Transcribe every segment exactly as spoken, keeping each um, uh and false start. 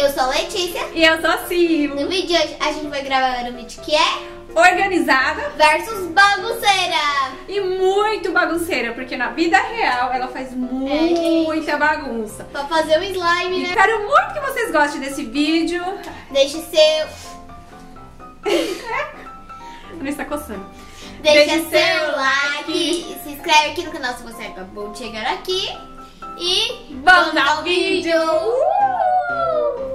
Eu sou a Letícia. E eu sou a Sil. No vídeo de hoje a gente vai gravar um vídeo que é organizada versus bagunceira. E muito bagunceira, porque na vida real ela faz muita é, bagunça. Pra fazer o slime, né? Espero muito que vocês gostem desse vídeo. Deixe seu... Não está coçando. Deixa, Deixe seu like, se inscreve aqui no canal se você acabou de chegar aqui. E vamos ao vídeo! Uh!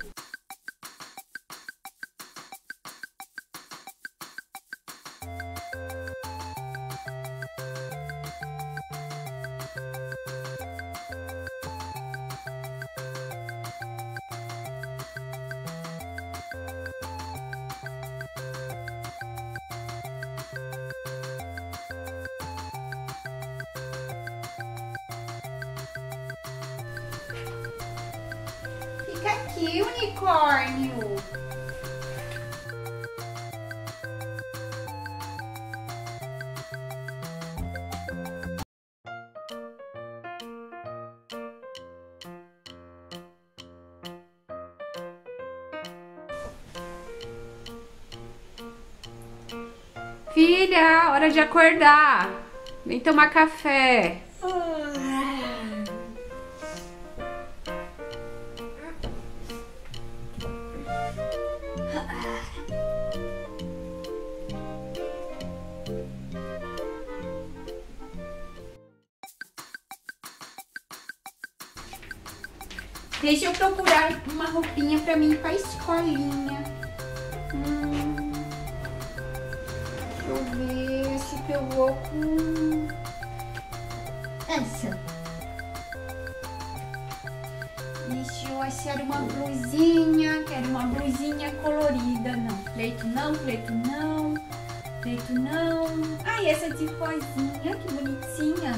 Fica aqui, unicórnio. Filha, hora de acordar. Vem tomar café. Deixa eu procurar uma roupinha pra mim ir pra escolinha. Hum, deixa eu ver se eu vou com essa. Deixa eu achar uma blusinha. Quero uma blusinha colorida. Não, preto não, preto não, preto não. Ai, essa de rosinha, que bonitinha.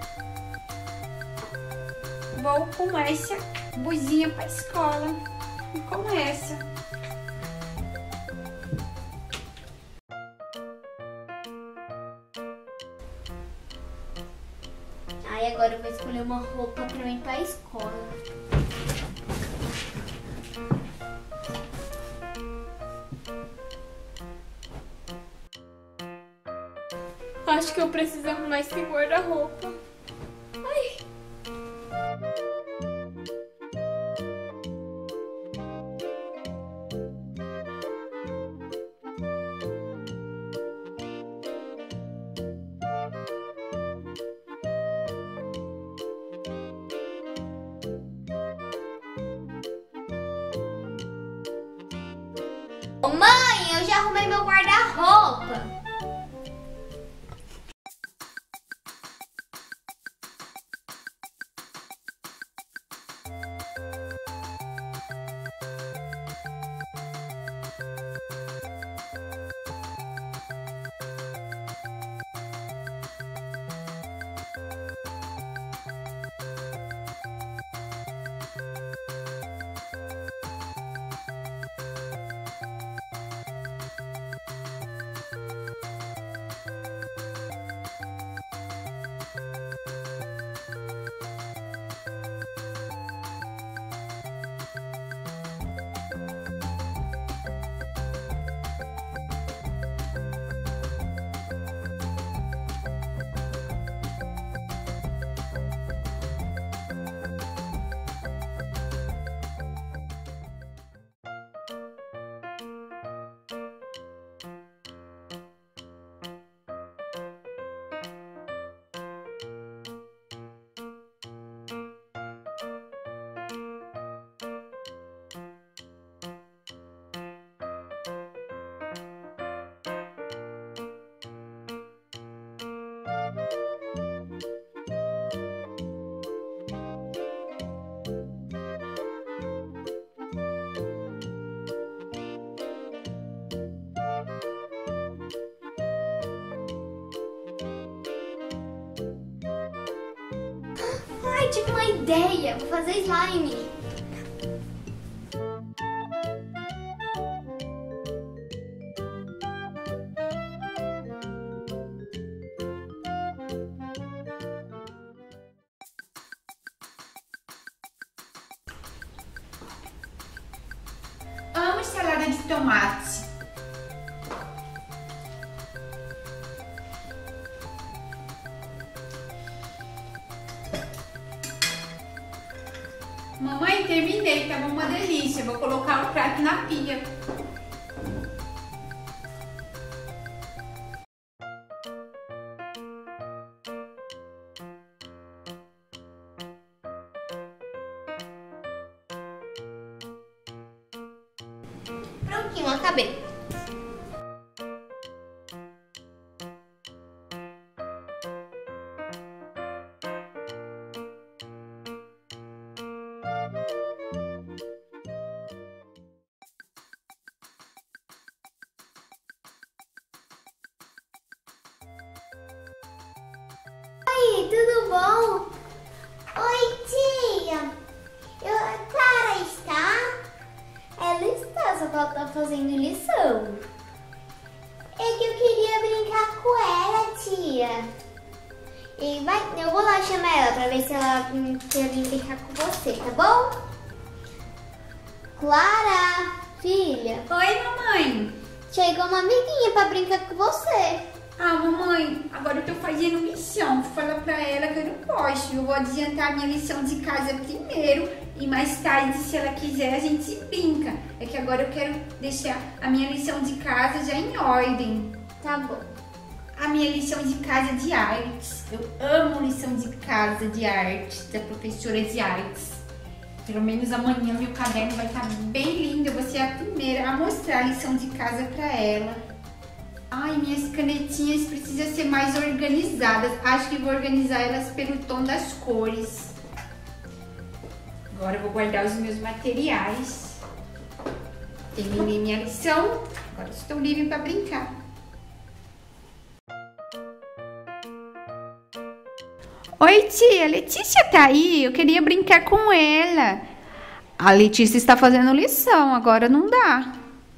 Vou com essa blusinha pra escola. E com essa. Aí agora eu vou escolher uma roupa pra mim ir pra escola. Acho que eu preciso arrumar esse guarda-roupa. Ai. Ô, mãe, eu já arrumei meu guarda-roupa. Ai, tive uma ideia. Vou fazer slime. de tomate. Mamãe, terminei, tava uma delícia. Vou colocar o prato na pia. Prontinho, acabei. Oi, tudo bom? Oi, tia. Eu, a Clara está? Ela está, só que ela tá fazendo lição. É que eu queria brincar com ela, tia. E vai, eu vou lá chamar ela pra ver se ela quer vir brincar com você, tá bom? Clara, filha. Oi, mamãe. Chegou uma amiguinha pra brincar com você. Ah, mamãe, agora eu tô fazendo lição. Fala pra ela que eu não posso. Eu vou adiantar minha lição de casa primeiro e mais tarde, se ela quiser, a gente brinca. É que agora eu quero deixar a minha lição de casa já em ordem. Tá bom. A minha lição de casa de artes. Eu amo lição de casa de artes, da professora de artes. Pelo menos amanhã meu caderno vai estar bem lindo. Eu vou ser a primeira a mostrar a lição de casa pra ela. Ai, minhas canetinhas precisam ser mais organizadas. Acho que vou organizar elas pelo tom das cores. Agora eu vou guardar os meus materiais. Terminei minha lição. Agora estou livre para brincar. Oi, tia. Letícia tá aí? Eu queria brincar com ela. A Letícia está fazendo lição. Agora não dá.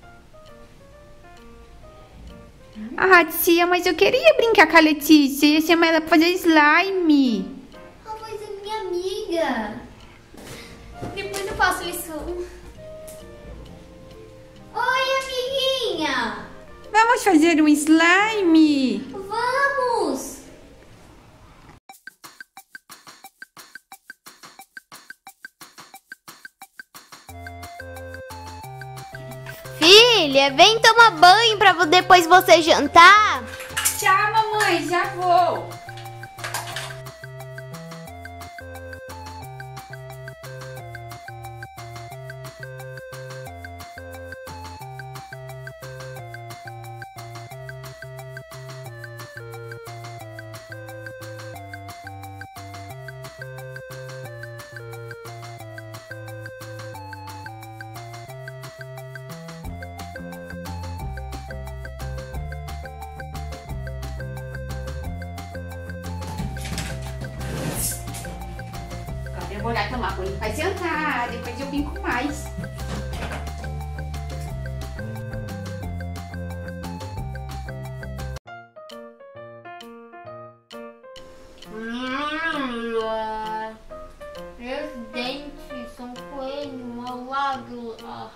Ah, tia, mas eu queria brincar com a Letícia. Ia chamar ela pra fazer slime. Ah, mas é minha amiga. Depois eu faço lição. Oi, amiguinha. Vamos fazer um slime? Vamos. Filha, vem tomar banho pra depois você jantar. Tchau, mamãe, já vou. Eu vou lá tomar banho pra jantar, depois eu vim com mais. Meus dentes são coelho malvado.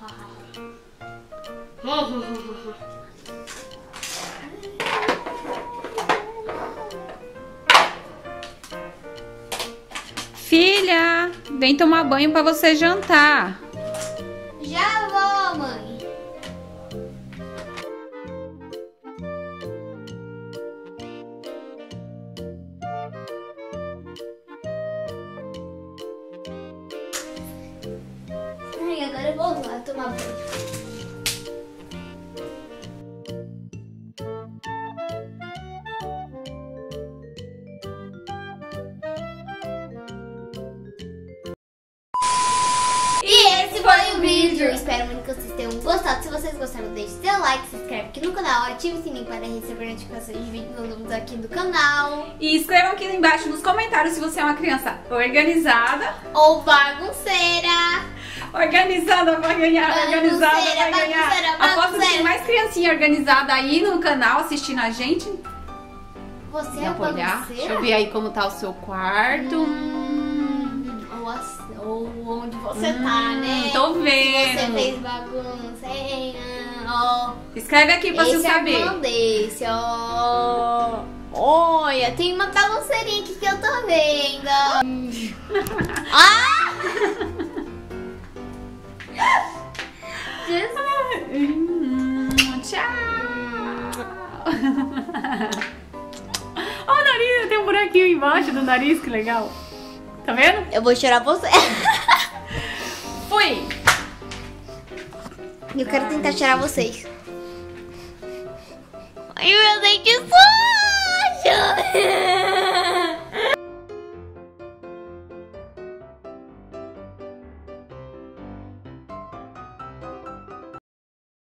Filha, vem tomar banho pra você jantar. Já vou, mãe. Ai, agora eu vou lá tomar banho. Foi o vídeo, espero muito que vocês tenham gostado. Se vocês gostaram, deixe seu like, se inscreve aqui no canal, ative o sininho para receber notificações de vídeos novos aqui do canal. E escrevam aqui embaixo nos comentários se você é uma criança organizada ou bagunceira. Organizada vai ganhar, organizada vai ganhar. Bagunceira, Aposto que tem mais criancinha organizada aí no canal assistindo a gente. Você e é apoiar. bagunceira? Deixa eu ver aí como tá o seu quarto. Hum, ou, assim, ou onde você hum, tá, né? Tô vendo. Se você fez bagunça. ó. Escreve aqui pra você Esse é saber. irmão desse, ó. Olha, tem uma bagunceirinha aqui que eu tô vendo. Ah! Jesus. Hum, tchau. Ó o nariz, tem um buraquinho embaixo do nariz, que legal. Tá vendo? Eu vou chorar você. Fui. Eu quero tentar tirar vocês. Ai, meu dente só.